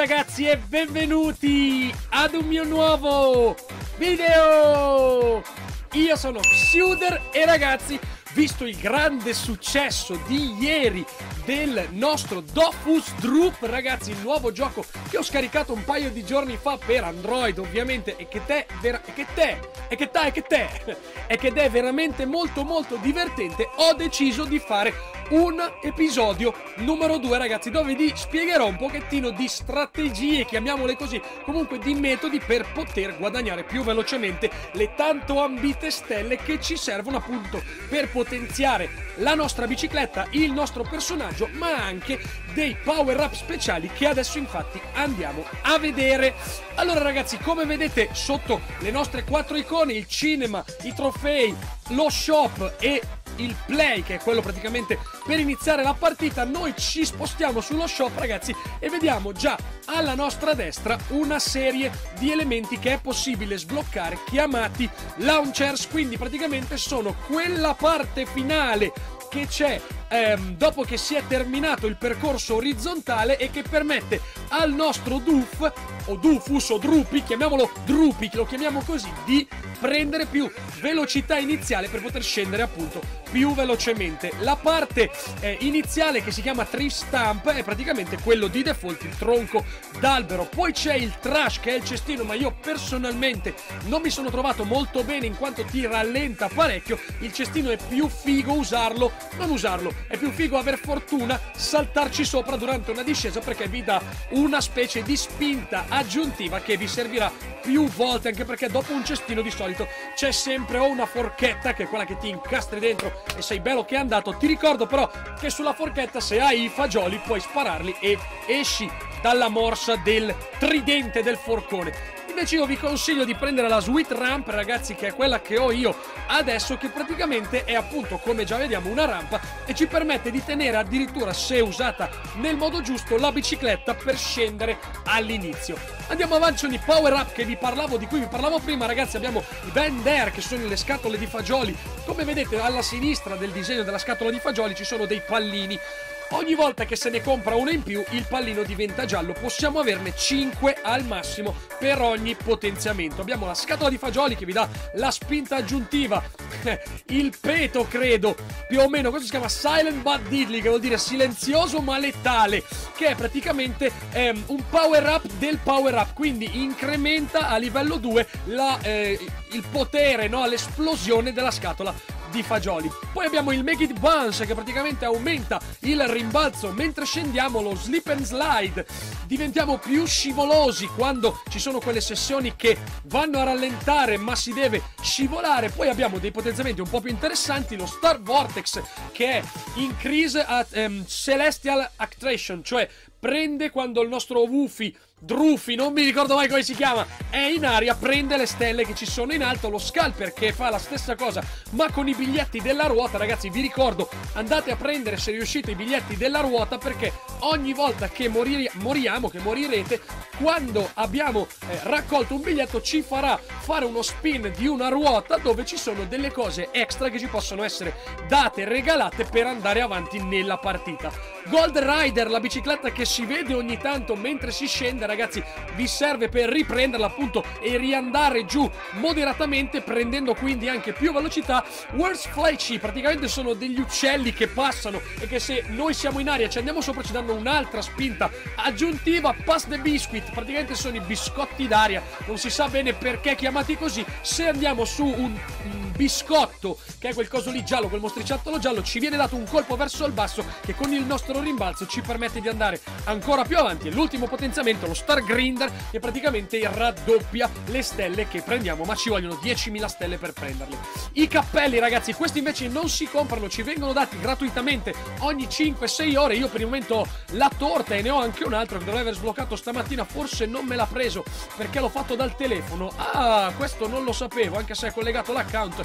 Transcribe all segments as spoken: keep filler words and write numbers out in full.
ragazzi e benvenuti ad un mio nuovo video! Io sono Xiuder e ragazzi, visto il grande successo di ieri del nostro Dofus Drup, ragazzi, il nuovo gioco che ho scaricato un paio di giorni fa per Android ovviamente e che te, vera, e che te, e che te, e che te, e che è veramente molto molto divertente, ho deciso di fare un episodio numero due, ragazzi, dove vi spiegherò un pochettino di strategie, chiamiamole così, comunque di metodi per poter guadagnare più velocemente le tanto ambite stelle che ci servono appunto per potenziare la nostra bicicletta, il nostro personaggio, ma anche dei power up speciali che adesso infatti andiamo a vedere. Allora ragazzi, come vedete sotto le nostre quattro icone, il cinema, i trofei, lo shop e il play, che è quello praticamente per iniziare la partita, noi ci spostiamo sullo shop, ragazzi, e vediamo già alla nostra destra una serie di elementi che è possibile sbloccare chiamati launchers, quindi praticamente sono quella parte finale che c'è ehm, dopo che si è terminato il percorso orizzontale e che permette al nostro Doof o Doofus o Drupi, chiamiamolo Drupi, che lo chiamiamo così, di prendere più velocità iniziale per poter scendere appunto più velocemente. La parte eh, iniziale, che si chiama Tree Stump, è praticamente quello di default, il tronco d'albero. Poi c'è il Trash, che è il cestino, ma io personalmente non mi sono trovato molto bene in quanto ti rallenta parecchio. Il cestino è più figo usarlo, non usarlo, è più figo aver fortuna, saltarci sopra durante una discesa, perché vi dà una specie di spinta aggiuntiva che vi servirà più volte, anche perché dopo un cestino di solito c'è sempre o una forchetta, che è quella che ti incastri dentro e sei bello che è andato. Ti ricordo però che sulla forchetta, se hai i fagioli, puoi spararli e esci dalla morsa del tridente del forcone. Invece io vi consiglio di prendere la Sweet Ramp, ragazzi, che è quella che ho io adesso, che praticamente è appunto, come già vediamo, una rampa e ci permette di tenere addirittura, se usata nel modo giusto, la bicicletta per scendere all'inizio. Andiamo avanti con i power up che vi parlavo, di cui vi parlavo prima, ragazzi. Abbiamo i Band Air, che sono le scatole di fagioli. Come vedete alla sinistra del disegno della scatola di fagioli ci sono dei pallini. Ogni volta che se ne compra uno in più, il pallino diventa giallo. Possiamo averne cinque al massimo per ogni potenziamento. Abbiamo la scatola di fagioli che vi dà la spinta aggiuntiva, il peto, credo, più o meno, questo si chiama Silent But Deadly, che vuol dire silenzioso ma letale, che è praticamente ehm, un power up del power up, quindi incrementa a livello due la, eh, il potere, no, l'esplosione della scatola di fagioli. Poi abbiamo il Make It Bounce, che praticamente aumenta il rimbalzo mentre scendiamo, lo Slip and Slide, diventiamo più scivolosi quando ci sono quelle sessioni che vanno a rallentare ma si deve scivolare. Poi abbiamo dei potenziamenti un po' più interessanti, lo Star Vortex, che è Increase at, um, Celestial Attraction, cioè prende quando il nostro Woofy, Druffy, non mi ricordo mai come si chiama, è in aria, prende le stelle che ci sono in alto. Lo Scalper, che fa la stessa cosa ma con i biglietti della ruota, ragazzi, vi ricordo, andate a prendere, se riuscite, i biglietti della ruota, perché ogni volta che morire, moriamo, che morirete, quando abbiamo eh, raccolto un biglietto ci farà fare uno spin di una ruota dove ci sono delle cose extra che ci possono essere date, regalate per andare avanti nella partita. Gold Rider, la bicicletta che si vede ogni tanto mentre si scende, ragazzi, vi serve per riprenderla appunto e riandare giù moderatamente, prendendo quindi anche più velocità. World's Flashy, praticamente sono degli uccelli che passano e che, se noi siamo in aria ci andiamo sopra, ci danno un'altra spinta aggiuntiva. Pass the Biscuit, praticamente sono i biscotti d'aria, non si sa bene perché chiamati così. Se andiamo su un, un biscotto, che è quel coso lì giallo, quel mostriciattolo giallo, ci viene dato un colpo verso il basso che con il nostro rimbalzo ci permette di andare ancora più avanti. E l'ultimo potenziamento, lo Star Grinder, che praticamente raddoppia le stelle che prendiamo, ma ci vogliono diecimila stelle per prenderle. I cappelli, ragazzi, questi invece non si comprano, ci vengono dati gratuitamente ogni cinque sei ore. Io per il momento ho la torta e ne ho anche un altro che dovrei aver sbloccato stamattina, forse non me l'ha preso perché l'ho fatto dal telefono. Ah, questo non lo sapevo, anche se è collegato l'account.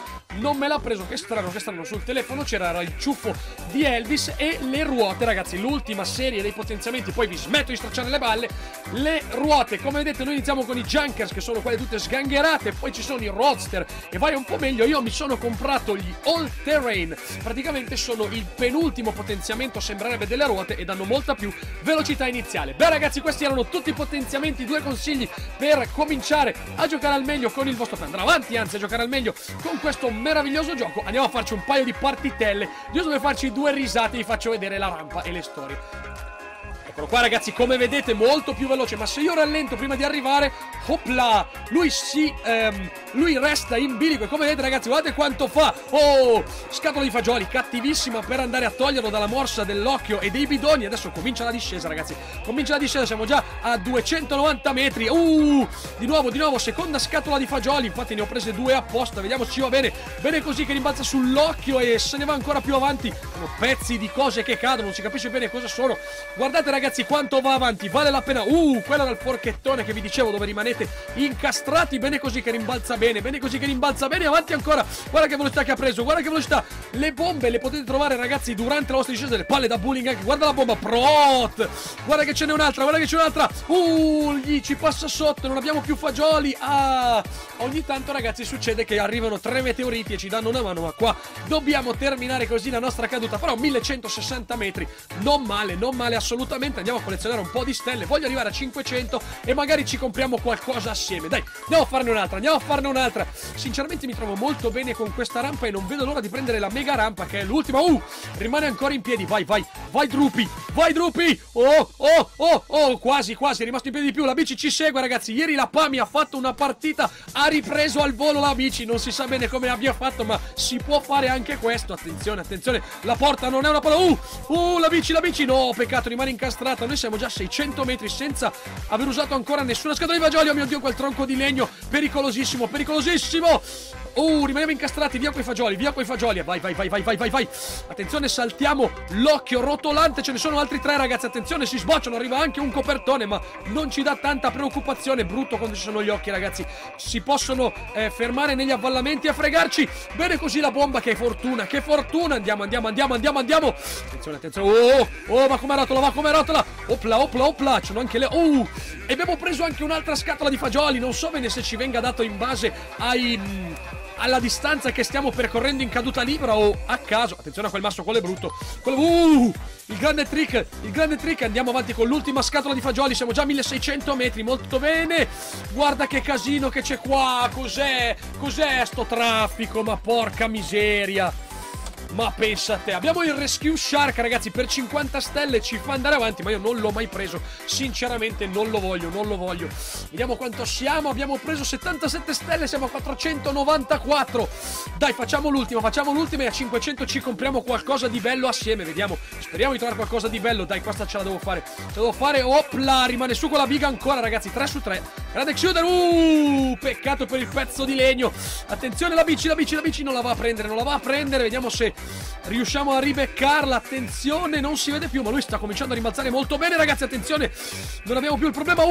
non me l'ha preso. Che strano, che strano, sul telefono c'era il ciuffo di Elvis e le ruote, ragazzi, l'ultima serie dei potenziamenti, poi vi smetto di stracciare le balle. Le ruote, come vedete, noi iniziamo con i Junkers, che sono quelle tutte sgangherate, poi ci sono i Roadster e vai un po' meglio. Io mi sono comprato gli All Terrain, praticamente sono il penultimo potenziamento, sembrerebbe, delle ruote e danno molta più velocità iniziale. Beh ragazzi, questi erano tutti i potenziamenti, due consigli per cominciare a giocare al meglio con il vostro, per andare avanti anzi a giocare al meglio con questo meraviglioso gioco. Andiamo a farci un paio di partitelle, giusto per farci due risate, vi faccio vedere la rampa e le storie. Eccolo qua ragazzi, come vedete molto più veloce, ma se io rallento prima di arrivare, hopla, lui si, ehm, lui resta in bilico e come vedete ragazzi, guardate quanto fa. Oh, scatola di fagioli, cattivissima per andare a toglierlo dalla morsa dell'occhio e dei bidoni. Adesso comincia la discesa ragazzi, comincia la discesa, siamo già a duecentonovanta metri. Uh, di nuovo, di nuovo, seconda scatola di fagioli, infatti ne ho prese due apposta, vediamo se ci va bene. Bene così, che rimbalza sull'occhio e se ne va ancora più avanti. Sono pezzi di cose che cadono, non si capisce bene cosa sono. Guardate ragazzi, Ragazzi, quanto va avanti, vale la pena. Uh, quello era il forchettone che vi dicevo, dove rimanete incastrati. Bene così che rimbalza bene, bene così che rimbalza bene. Avanti ancora, guarda che velocità che ha preso, guarda che velocità. Le bombe le potete trovare ragazzi durante la vostra discesa, delle palle da bowling anche. Guarda la bomba, prot. Guarda che ce n'è un'altra, guarda che c'è un'altra. Uh, gli ci passa sotto, non abbiamo più fagioli. Ah, ogni tanto ragazzi succede che arrivano tre meteoriti e ci danno una mano, ma qua dobbiamo terminare così la nostra caduta. Però millecentosessanta metri, non male, non male assolutamente. Andiamo a collezionare un po' di stelle, voglio arrivare a cinquecento e magari ci compriamo qualcosa assieme. Dai, andiamo a farne un'altra, andiamo a farne un'altra. Sinceramente mi trovo molto bene con questa rampa e non vedo l'ora di prendere la mega rampa, che è l'ultima. Uh, rimane ancora in piedi, vai, vai, vai Drupi, vai Drupi. Oh, oh, oh, oh, quasi, quasi, è rimasto in piedi di più. La bici ci segue ragazzi, ieri la Pami ha fatto una partita, ha ripreso al volo la bici, non si sa bene come abbia fatto, ma si può fare anche questo. Attenzione, attenzione, la porta non è una palla. Uh, uh, la bici, la bici, no, peccato, rimane incastrata. Noi siamo già a seicento metri senza aver usato ancora nessuna scatola di fagioli. Oh mio Dio, quel tronco di legno pericolosissimo, pericolosissimo. Uh, rimaniamo incastrati, via quei fagioli, via quei fagioli. Vai, vai, vai, vai, vai, vai, vai. Attenzione, saltiamo l'occhio rotolante, ce ne sono altri tre ragazzi. Attenzione, si sbocciano, arriva anche un copertone, ma non ci dà tanta preoccupazione. Brutto quando ci sono gli occhi ragazzi, si possono eh, fermare negli avvallamenti a fregarci. Bene così la bomba, che fortuna, che fortuna. Andiamo, andiamo, andiamo, andiamo, andiamo. Attenzione, attenzione. Oh, oh, ma come rotola, ma come rotola. Opla, opla, opla, c'è anche le... Oh, e abbiamo preso anche un'altra scatola di fagioli. Non so bene se ci venga dato in base ai... alla distanza che stiamo percorrendo in caduta libera o a caso. Attenzione a quel masso, quello è brutto. Quello... Uh, il grande trick, il grande trick. Andiamo avanti con l'ultima scatola di fagioli. Siamo già a milleseicento metri, molto bene. Guarda che casino che c'è qua. Cos'è? Cos'è sto traffico? Ma porca miseria. Ma pensa a te, abbiamo il Rescue Shark ragazzi per cinquanta stelle, ci fa andare avanti, ma io non l'ho mai preso, sinceramente non lo voglio, non lo voglio. Vediamo quanto siamo, abbiamo preso settantasette stelle, siamo a quattrocentonovantaquattro. Dai, facciamo l'ultima, facciamo l'ultima e a cinquecento ci compriamo qualcosa di bello assieme, vediamo, speriamo di trovare qualcosa di bello. Dai, questa ce la devo fare, ce la devo fare. Opla, rimane su con la biga ancora ragazzi, tre su tre. Grande Xuder, uh, peccato per il pezzo di legno. Attenzione la bici, la bici, la bici non la va a prendere, non la va a prendere, vediamo se riusciamo a ribeccarla. Attenzione, non si vede più, ma lui sta cominciando a rimbalzare molto bene ragazzi. Attenzione, non abbiamo più il problema.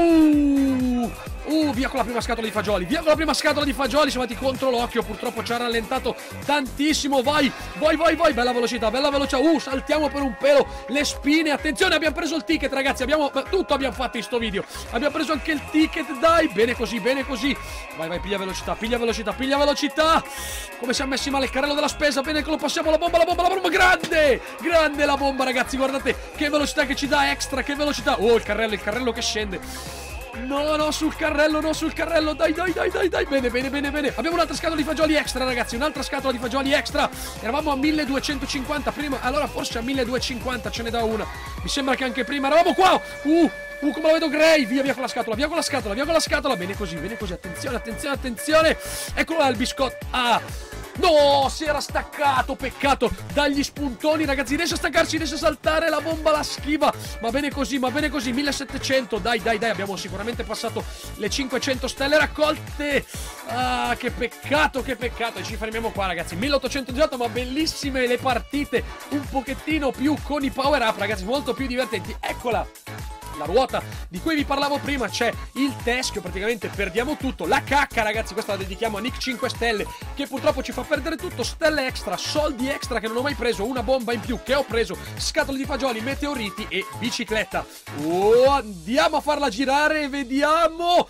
Uh, uh, via con la prima scatola di fagioli, via con la prima scatola di fagioli. Siamo andati contro l'occhio, purtroppo ci ha rallentato tantissimo. Vai, vai, vai, vai, bella velocità, bella velocità. Uh, saltiamo per un pelo le spine. Attenzione, abbiamo preso il ticket ragazzi, abbiamo tutto abbiamo fatto in sto video. Abbiamo preso anche il ticket, dai, bene così, bene così. Vai, vai, piglia velocità, piglia velocità, piglia velocità. Come siamo messi male il carrello della spesa, bene che lo passiamo. La bomba, la bomba, la bomba, grande, grande la bomba ragazzi, guardate che velocità che ci dà extra, che velocità. Oh, il carrello, il carrello che scende. No, no, sul carrello, no, sul carrello. Dai, dai, dai, dai, dai. Bene, bene, bene, bene. Abbiamo un'altra scatola di fagioli extra, ragazzi. Un'altra scatola di fagioli extra. Eravamo a milleduecentocinquanta prima. Allora forse a milleduecentocinquanta ce ne dà una. Mi sembra che anche prima eravamo qua. Uh, uh, come la vedo Gray. Via, via con la scatola, via con la scatola, via con la scatola. Bene così, bene così. Attenzione, attenzione, attenzione. Eccolo là il biscotto. Ah. No, si era staccato, peccato. Dagli spuntoni ragazzi, riesce a staccarsi, riesce a saltare. La bomba la schiva. Ma bene così, ma bene così. millesettecento, dai, dai, dai. Abbiamo sicuramente passato le cinquecento stelle raccolte. Ah, che peccato, che peccato. E ci fermiamo qua ragazzi, milleottocentodiciotto. Ma bellissime le partite, un pochettino più con i power up ragazzi, molto più divertenti. Eccola la ruota di cui vi parlavo prima, c'è il teschio, praticamente perdiamo tutto, la cacca ragazzi, questa la dedichiamo a Nick cinque stelle che purtroppo ci fa perdere tutto, stelle extra, soldi extra che non ho mai preso, una bomba in più che ho preso, scatole di fagioli, meteoriti e bicicletta. Oh, andiamo a farla girare e vediamo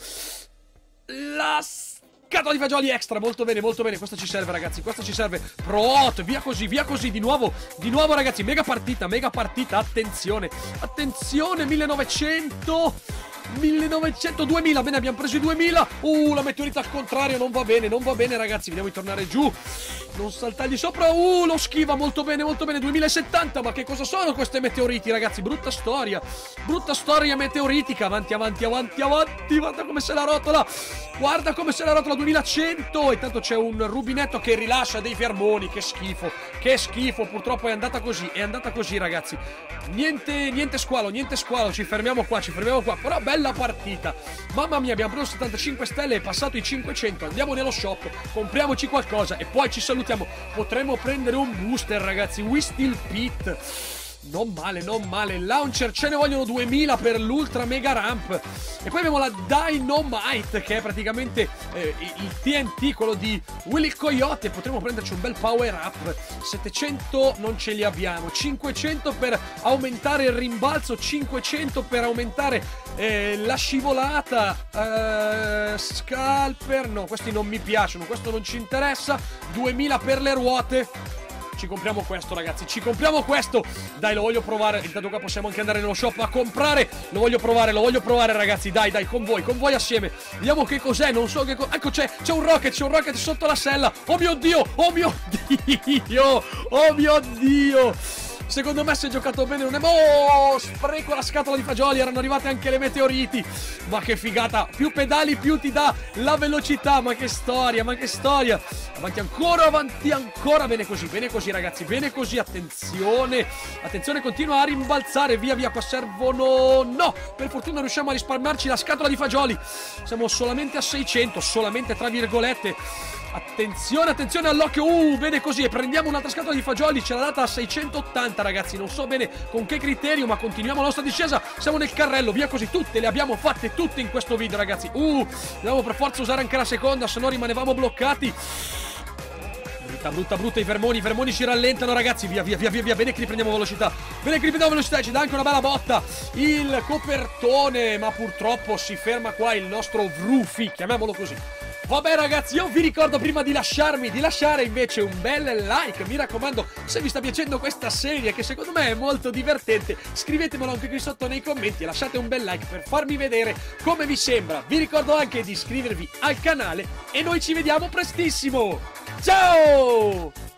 la scatola di fagioli extra, molto bene, molto bene, questa ci serve ragazzi, questa ci serve, Proot, via così, via così, di nuovo, di nuovo ragazzi, mega partita, mega partita, attenzione, attenzione, millenovecento, millenovecento, duemila, bene, abbiamo preso i duemila, uh, la meteorita al contrario, non va bene, non va bene ragazzi, vediamo di tornare giù, non saltargli sopra, uh, lo schiva, molto bene, molto bene, duemilasettanta, ma che cosa sono queste meteoriti ragazzi, brutta storia, brutta storia meteoritica, avanti, avanti, avanti, avanti, guarda come se la rotola, guarda come se la rotola, duemilacento, e tanto c'è un rubinetto che rilascia dei fermoni, che schifo, che schifo, purtroppo è andata così, è andata così ragazzi, niente, niente squalo, niente squalo, ci fermiamo qua, ci fermiamo qua, però bella partita, mamma mia, abbiamo preso settantacinque stelle e passato i cinquecento, andiamo nello shop, compriamoci qualcosa e poi ci salutiamo, potremmo prendere un booster ragazzi, Whistle Pit, non male, non male, launcher, ce ne vogliono duemila per l'ultra mega ramp, e poi abbiamo la Dynamite che è praticamente eh, il T N T, quello di Willy Coyote, potremmo prenderci un bel power up, settecento non ce li abbiamo, cinquecento per aumentare il rimbalzo, cinquecento per aumentare eh, la scivolata, eh, scalper, no, questi non mi piacciono, questo non ci interessa, duemila per le ruote. Ci compriamo questo ragazzi, ci compriamo questo. Dai, lo voglio provare. Intanto qua possiamo anche andare nello shop a comprare. Lo voglio provare, lo voglio provare ragazzi. Dai, dai, con voi, con voi assieme. Vediamo che cos'è, non so che cosa. Ecco c'è, c'è un rocket, c'è un rocket sotto la sella. Oh mio Dio, oh mio Dio, oh mio Dio. Secondo me si è giocato bene, non è... Oh, spreco la scatola di fagioli, erano arrivate anche le meteoriti. Ma che figata, più pedali più ti dà la velocità, ma che storia, ma che storia. Avanti ancora, avanti ancora, bene così, bene così ragazzi, bene così, attenzione. Attenzione, continua a rimbalzare, via via, qua servono... No, per fortuna riusciamo a risparmiarci la scatola di fagioli. Siamo solamente a seicento, solamente tra virgolette. Attenzione, attenzione all'occhio, uh, bene così, e prendiamo un'altra scatola di fagioli, ce l'ha data a seicentottanta ragazzi, non so bene con che criterio, ma continuiamo la nostra discesa, siamo nel carrello, via così, tutte le abbiamo fatte, tutte in questo video ragazzi, uh, dobbiamo per forza usare anche la seconda, se no rimanevamo bloccati. Brutta, brutta, brutta, i fermoni, i fermoni ci rallentano ragazzi, via, via, via, via, via, bene che riprendiamo velocità, bene che riprendiamo velocità, ci dà anche una bella botta, il copertone, ma purtroppo si ferma qua il nostro Vroofy, chiamiamolo così. Vabbè ragazzi, io vi ricordo prima di lasciarmi, di lasciare invece un bel like, mi raccomando, se vi sta piacendo questa serie che secondo me è molto divertente, scrivetemelo anche qui sotto nei commenti e lasciate un bel like per farmi vedere come vi sembra. Vi ricordo anche di iscrivervi al canale e noi ci vediamo prestissimo, ciao!